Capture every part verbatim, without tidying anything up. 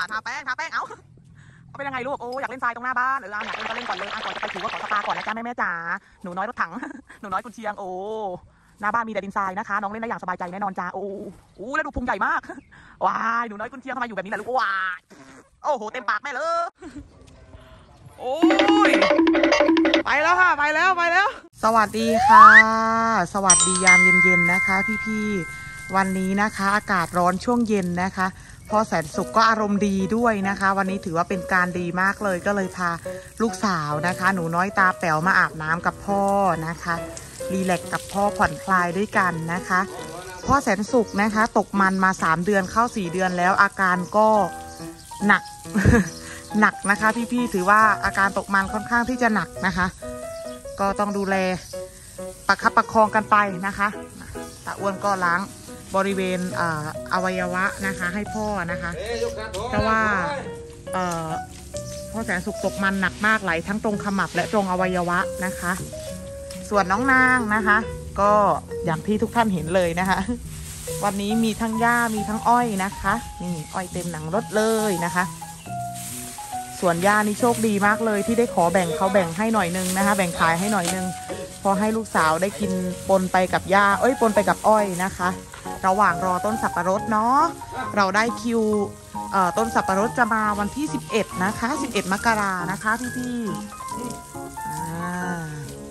ทาแป้งทาแป้งเอาเอาเป็นยังไงลูกโอ้อยากเล่นทรายตรงหน้าบ้านเอออยากเล่นก็เล่นก่อนเลยอ่ะก่อนจะไปถือว่าขอสปาก่อนนะจ๊ะแม่แม่จ๋าหนูน้อยรถถังหนูน้อยกุนเชียงโอ้หน้าบ้านมีแต่ดินทรายนะคะน้องเล่นได้อย่างสบายใจแน่นอนจ้าโอ้โหแล้วดูพุงใหญ่มากว้ายหนูน้อยกุนเชียงทำไมอยู่แบบนี้ล่ะลูกว้ายโอ้โหเต็มปากแม่เลยโอ้ยไปแล้วค่ะไปแล้วไปแล้วสวัสดีค่ะสวัสดียามเย็นๆนะคะพี่ๆวันนี้นะคะอากาศร้อนช่วงเย็นนะคะพ่อแสนสุขก็อารมณ์ดีด้วยนะคะวันนี้ถือว่าเป็นการดีมากเลยก็เลยพาลูกสาวนะคะหนูน้อยตาแป๋วมาอาบน้ำกับพ่อนะคะรีแลกกับพ่อผ่อนคลายด้วยกันนะคะพ่อแสนสุขนะคะตกมันมาสามเดือนเข้าสี่เดือนแล้วอาการก็หนัก หนักนะคะพี่ๆถือว่าอาการตกมันค่อนข้างที่จะหนักนะคะก็ต้องดูแลประคับประคองกันไปนะคะตาอ้วนก็ล้างบริเวณอวัยวะนะคะให้พ่อนะคะเพราะว่าพ่อแสนสุขตกมันหนักมากไหลทั้งตรงขมับและตรงอวัยวะนะคะส่วนน้องนางนะคะก็อย่างที่ทุกท่านเห็นเลยนะคะวันนี้มีทั้งหญ้ามีทั้งอ้อยนะคะนี่อ้อยเต็มหนังรถเลยนะคะส่วนย่านี่โชคดีมากเลยที่ได้ขอแบ่งเขาแบ่งให้หน่อยนึงนะคะแบ่งขายให้หน่อยนึงพอให้ลูกสาวได้กินปนไปกับย่าเอ้ยปนไปกับอ้อยนะคะระหว่างรอต้นสับปะรดเนาะเราได้คิวเอ่อต้นสับปะรดจะมาวันที่สิบเอ็ดนะคะสิบเอ็ดมกรานะคะพี่ๆอ่า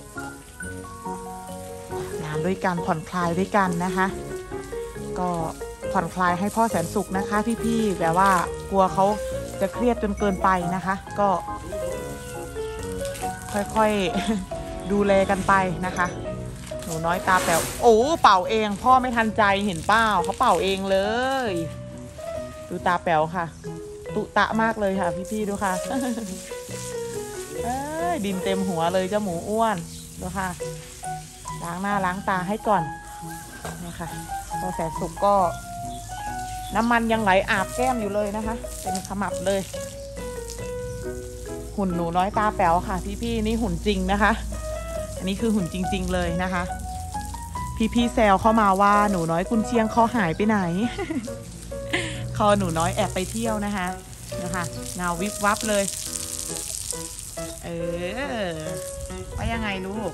น้ำด้วยกันผ่อนคลายด้วยกันนะคะก็ผ่อนคลายให้พ่อแสนสุขนะคะพี่ๆแบบว่ากลัวเขาจะเครียดจนเกินไปนะคะก็ค่อยๆดูแลกันไปนะคะหนูน้อยตาแป๋วโอ้เป่าเองพ่อไม่ทันใจเห็นเปล่าเขาเป่าเองเลยดูตาแป๋วค่ะตุตะมากเลยค่ะพี่ๆดูค่ะ เอ้ยดินเต็มหัวเลยเจ้าหมูอ้วนดูค่ะล้างหน้าล้างตาให้ก่อนนี่ค่ะพอแสนสุกก็น้ำมันยังไหลอาบแก้มอยู่เลยนะคะเป็นขมับเลยหุ่นหนูน้อยตาแป๋วค่ะพี่ๆนี่หุ่นจริงนะคะอันนี้คือหุ่นจริงๆเลยนะคะพี่ๆแซวเข้ามาว่าหนูน้อยกุนเชียงเขาหายไปไหน คอหนูน้อยแอบไปเที่ยวนะคะนะคะเงาวิบวับเลยเออว่ายังไงลูก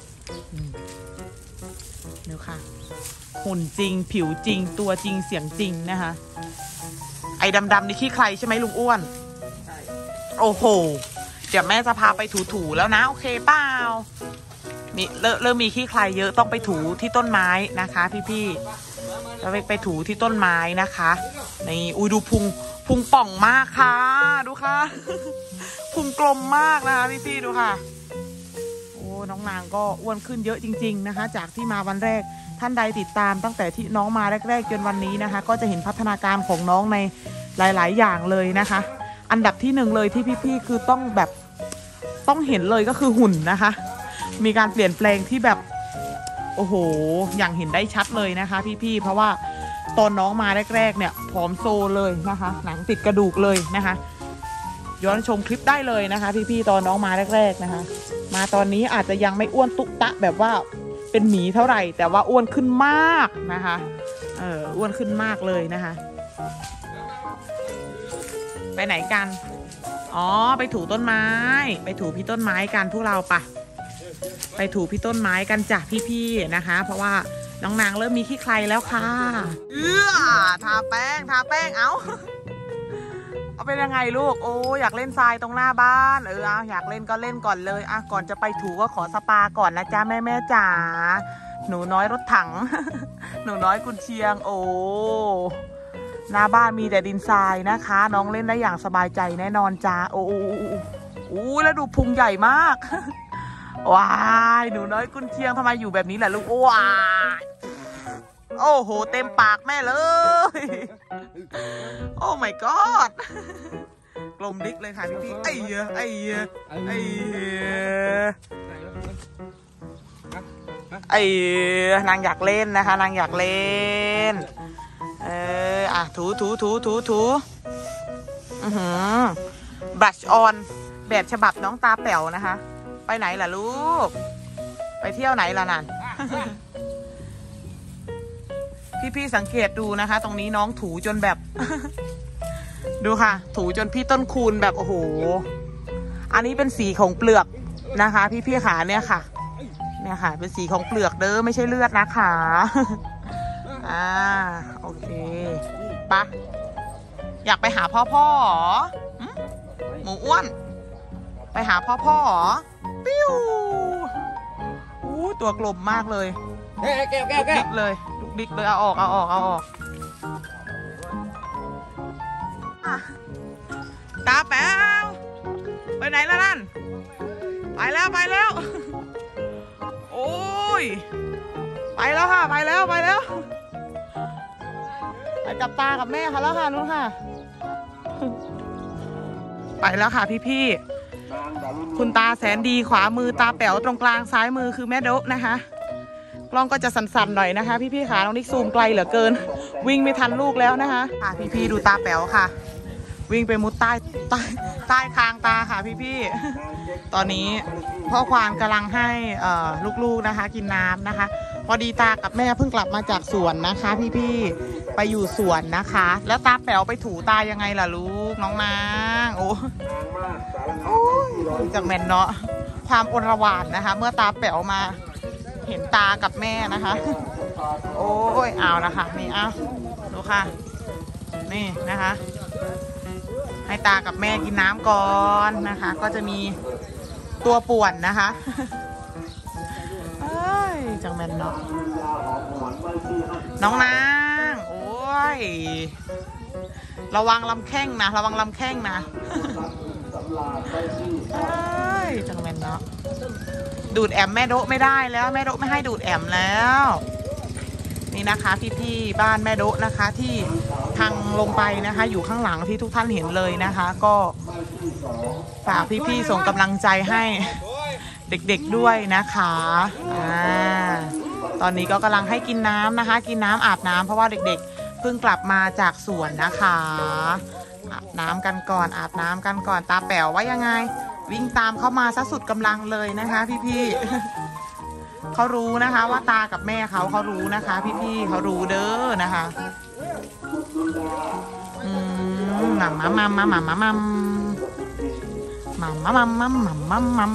ดูค่ะหุ่นจริงผิวจริงตัวจริงเสียงจริงนะคะไอ้ดำๆนี่ขี้ใครใช่ไหมลุงอ้วนโอ้โหเดี๋ยวแม่จะพาไปถูๆแล้วนะโอเคเปล่ามีเริ่มมีขี้ใครเยอะต้องไปถูที่ต้นไม้นะคะพี่ๆเราไปไปถูที่ต้นไม้นะคะนี่อุ้ยดูพุงพุงป่องมากค่ะดูค่ะพุงกลมมากนะคะพี่ๆดูค่ะโอ้น้องนางก็อ้วนขึ้นเยอะจริงๆนะคะจากที่มาวันแรกท่านใดติดตามตั้งแต่ที่น้องมาแรกๆจนวันนี้นะคะก็จะเห็นพัฒนาการของน้องในหลายๆอย่างเลยนะคะอันดับที่หนึ่งเลยที่พี่ๆคือต้องแบบต้องเห็นเลยก็คือหุ่นนะคะมีการเปลี่ยนแปลงที่แบบโอ้โหอย่างเห็นได้ชัดเลยนะคะพี่ๆเพราะว่าตอนน้องมาแรกๆเนี่ยผอมโซเลยนะคะหนังติดกระดูกเลยนะคะย้อนชมคลิปได้เลยนะคะพี่ๆตอนน้องมาแรกๆนะคะมาตอนนี้อาจจะยังไม่อ้วนตุตะแบบว่าเป็นหมีเท่าไหร่แต่ว่าอ้วนขึ้นมากนะคะเอออ้วนขึ้นมากเลยนะคะไปไหนกันอ๋อไปถูต้นไม้ไปถูพี่ต้นไม้กันพวกเราปะไปถูพี่ต้นไม้กันจ้ะพี่ๆนะคะเพราะว่าน้องนางเริ่มมีขี้ใครแล้วค่ะเอื้อทาแป้งทาแป้งเอาเอาเป็นยังไงลูกโอ้อยากเล่นทรายตรงหน้าบ้านเออเอาอยากเล่นก็เล่นก่อนเลยอ่ะก่อนจะไปถูก็ขอสปาก่อนนะจ๊ะแม่แม่จ๋าหนูน้อยรถถัง หนูน้อยกุนเชียงโอ้หน้าบ้านมีแต่ดินทรายนะคะน้องเล่นได้อย่างสบายใจแน่นอนจ้าโอ้โอ้แล้วดูพุงใหญ่มาก ว้ายหนูน้อยกุนเชียงทำไมอยู่แบบนี้แหละลูกว้ายโอ้โหเต็มปากแม่เลยโอ้ my god กลมดิ๊กเลยค่ะพี่พี่ไอ้เยอะไอ้เยอะไอ้เยอะไอ้นางอยากเล่นนะคะนางอยากเล่นเอออ่ะถูถูถูถูถูอือหือบลัชออนแบบฉบับน้องตาแป๋วนะคะไปไหนล่ะลูกไปเที่ยวไหนล่ะนั่น พี่ๆสังเกตดูนะคะตรงนี้น้องถูจนแบบดูค่ะถูจนพี่ต้นคูณแบบโอ้โหอันนี้เป็นสีของเปลือกนะคะพี่พี่ขาเนี่ยค่ะเนี่ยค่ะเป็นสีของเปลือกเด้อไม่ใช่เลือดนะคะอ่าโอเคปะอยากไปหาพ่อพ่อหรอหมูอ้วนไปหาพ่อพ่อหรอปิ้วอู้ตัวกลมมากเลยแก้วแก้วแก้วแก้วดิกเลยดุกดิกเลยเอาออกเอาออกเอาออกตาแป๋วไปไหนแล้วนั่นไปแล้วไปแล้วโอ้ยไปแล้วค่ะไปแล้วไปแล้วไปกับตากับแม่เขาแล้วค่ะนู้นค่ะไปแล้วค่ะพี่ๆคุณตาแสนดีขวามือตาแป๋วตรงกลางซ้ายมือคือแม่โดะนะคะกล้องก็จะสั่นๆหน่อยนะคะพี่ๆค่ะน้องนิกซูมไกลเหลือเกินวิ่งไม่ทันลูกแล้วนะคะค่ะพี่ๆดูตาแป๋วค่ะวิ่งไปมุดใต้ใต้ใต้คางตาค่ะพี่ๆตอนนี้พ่อควานกำลังให้ลูกๆนะคะกินน้ำนะคะพอดีตากับแม่เพิ่งกลับมาจากสวนนะคะพี่ๆไปอยู่สวนนะคะแล้วตาแป๋วไปถูตายังไงล่ะลูกน้องนางโอ้โอ้ยจากแม่นเนาะความอลหว่านนะคะเมื่อตาแป๋วมาเห็นตากับแม่นะคะโอ้ยเอานะคะนี่เอาดูค่ะนี่นะคะให้ตากับแม่กินน้ำก่อนนะคะก็จะมีตัวป่วนนะคะเอ้ยจังแมนเนาะน้องนางโอ้ยระวังลำแข้งนะระวังลำแข้งนะเอ้ยจังแมนเนาะดูดแอมแม่โดะไม่ได้แล้วแม่โดะไม่ให้ดูดแอมแล้วนี่นะคะพี่ๆบ้านแม่โดะนะคะที่ทางลงไปนะคะอยู่ข้างหลังที่ทุกท่านเห็นเลยนะคะก็ฝากพี่ๆส่งกำลังใจให้เด็กๆด้วยนะคะอ่าตอนนี้ก็กำลังให้กินน้ำนะคะกินน้ำอาบน้ำเพราะว่าเด็กๆเพิ่งกลับมาจากสวนนะคะอาบน้ำกันก่อนอาบน้ำกันก่อนตาแป๋วว่ายังไงวิ่งตามเข้ามาซะสุดกำลังเลยนะคะพี่ๆเขารู้นะคะว่าตากับแม่เขาเขารู้นะคะพี่ๆเขารู้เด้อนะคะอืมหม่ำมัมมัมมัมมัมมัมมัมมัมมัมมัมมัมมัม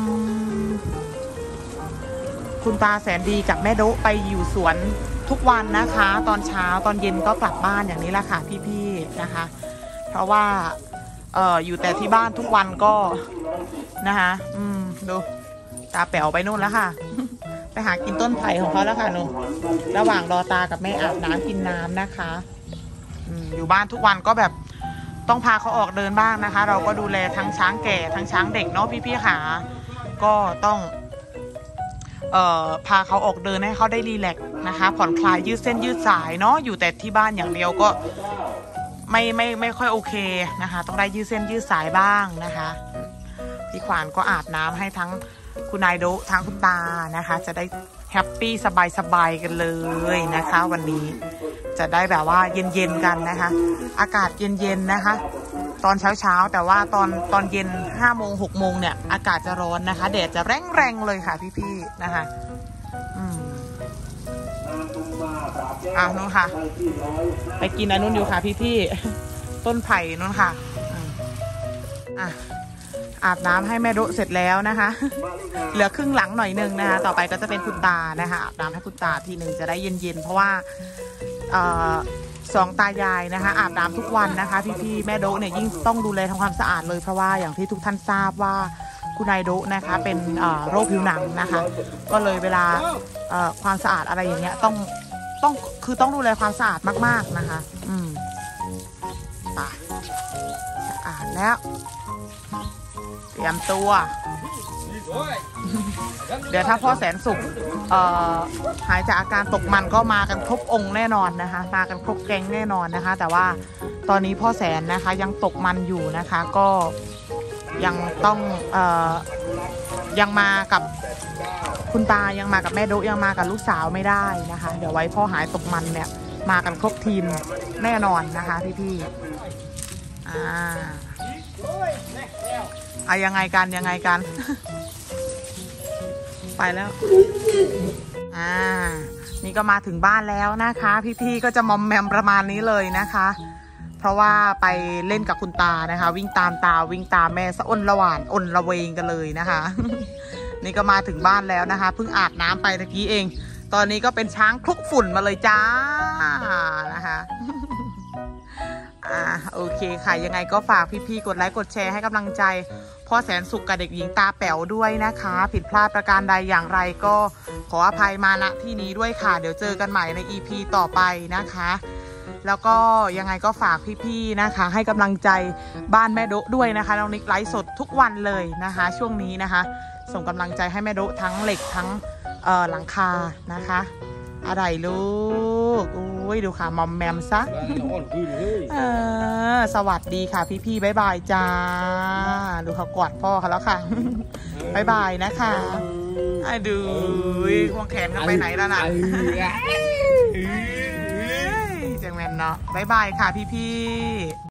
คุณตาแสนดีกับแม่โดะไปอยู่สวนทุกวันนะคะตอนเช้าตอนเย็นก็กลับบ้านอย่างนี้แหละค่ะพี่ๆนะคะเพราะว่าเอ่ออยู่แต่ที่บ้านทุกวันก็นะคะอืมดูตาแป๋วไปนู่นแล้วค่ะไปหากินต้นไผ่ของเขาแล้วค่ะหนูระหว่างรอตากับแม่อาบน้ำกินน้ำนะคะอืมอยู่บ้านทุกวันก็แบบต้องพาเขาออกเดินบ้างนะคะเราก็ดูแลทั้งช้างแก่ทั้งช้างเด็กเนาะพี่ๆค่ะก็ต้องเอ่อพาเขาออกเดินให้เขาได้รีแลกซ์นะคะผ่อนคลายยืดเส้นยืดสายเนาะอยู่แต่ที่บ้านอย่างเดียวก็ไม่ไม่ไม่ค่อยโอเคนะคะต้องได้ยืดเส้นยืดสายบ้างนะคะพี่ขวานก็อาบน้ำให้ทั้งคุณนายโดทั้งคุณตานะคะจะได้แฮปปี้สบายๆกันเลยนะคะวันนี้จะได้แบบว่าเย็นๆกันนะคะอากาศเย็นๆนะคะตอนเช้าๆแต่ว่าตอนตอนเย็นห้าโมงหกโมงเนี่ยอากาศจะร้อนนะคะแดดจะแรงๆเลยค่ะพี่ๆนะคะอืมอ่ะนู้นค่ะไปกินอันนู้นอยู่ค่ะพี่ๆต้นไผ่นู้นค่ะอ่ะอาบน้ำให้แม่โดะเสร็จแล้วนะคะเหลือครึ่งหลังหน่อยนึงนะคะต่อไปก็จะเป็นคุณตานะคะอาบน้ำให้คุณตาทีหนึ่งจะได้เย็นๆเพราะว่าเอ่อสองตายายนะคะอาบน้ำทุกวันนะคะพี่ๆแม่โดะเนี่ยยิ่งต้องดูแลทำความสะอาดเลยเพราะว่าอย่างที่ทุกท่านทราบว่าคุณนายโดะนะคะเป็นโรคผิวหนังนะคะก็เลยเวลาความสะอาดอะไรอย่างเงี้ยต้องต้องคือต้องดูแลความสะอาดมากๆนะคะอืมไปสะอาดแล้วเตรียมตัวเดี๋ยวถ้าพ่อแสนสุขหายจากอาการตกมันก็มากันครบองค์แน่นอนนะคะมากันครบแก๊งแน่นอนนะคะแต่ว่าตอนนี้พ่อแสนนะคะยังตกมันอยู่นะคะก็ยังต้องเอ่อยังมากับคุณตายังมากับแม่โดยังมากับลูกสาวไม่ได้นะคะเดี๋ยวไว้พ่อหายตกมันเนี่ยมากันครบทีมแน่นอนนะคะพี่ๆอ่าเอายังไงกันยังไงกัน ไปแล้วอ่านี่ก็มาถึงบ้านแล้วนะคะพี่ๆก็จะมอมแมมประมาณนี้เลยนะคะเพราะว่าไปเล่นกับคุณตานะคะวิ่งตามตาวิ่งตามแม่สะอ้นละหวานอ้นละเวงกันเลยนะคะ นี่ก็มาถึงบ้านแล้วนะคะเพิ่งอาบน้ำไปตะกี้เองตอนนี้ก็เป็นช้างคลุกฝุ่นมาเลยจ้านะคะอ่าโอเคค่ะยังไงก็ฝากพี่ๆกดไลค์กดแชร์ให้กำลังใจพ่อแสนสุขกับเด็กหญิงตาแป๋วด้วยนะคะผิดพลาดประการใดอย่างไรก็ขออภัยมาณที่นี้ด้วยค่ะเดี๋ยวเจอกันใหม่ใน อี พี ต่อไปนะคะแล้วก็ยังไงก็ฝากพี่ๆนะคะให้กำลังใจบ้านแม่โดด้วยนะคะน้องนิกไลฟ์สดทุกวันเลยนะคะช่วงนี้นะคะส่งกำลังใจให้แม่โดทั้งเหล็กทั้งเอ่อหลังคานะคะอะไรลูกอุ้ยดูค่ะมอมแมมซะเออสวัสดีค่ะพี่ๆบ๊ายบายจ้าดูเขากอดพ่อเขาแล้วค่ะบ๊ายบายนะคะอ่ะดูควงแขนกันไปไหนแล้วน่ะจังแมนเนาะบ๊ายบายค่ะพี่ๆ